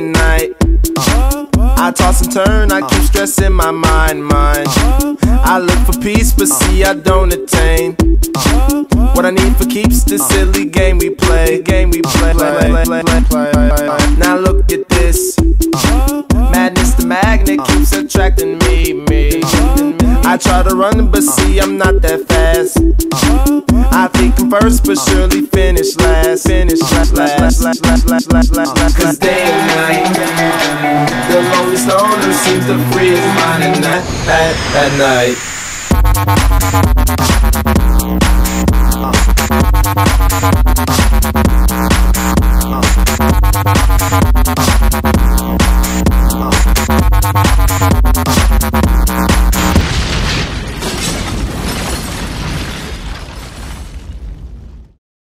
and night. I toss and turn, I keep stressing my mind. I look for peace, but see I don't attain. What I need for keeps this silly game we play. Now look at this. Madness, the magnet keeps attracting me. I try to run, but see I'm not that fast. I think I'm first, but surely finish last. Cause day and night, the lonely stoner seems to free his mind at night.